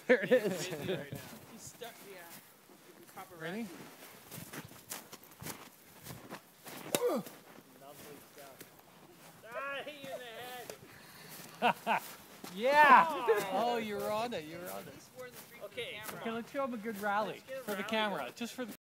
There it is. He's stuck. Yeah. Proper Ready? Lovely stuff. Ah, hit you in the head. Yeah. Oh, you were on it. You were on it. Okay. Okay, let's show him a good rally for the camera, just for the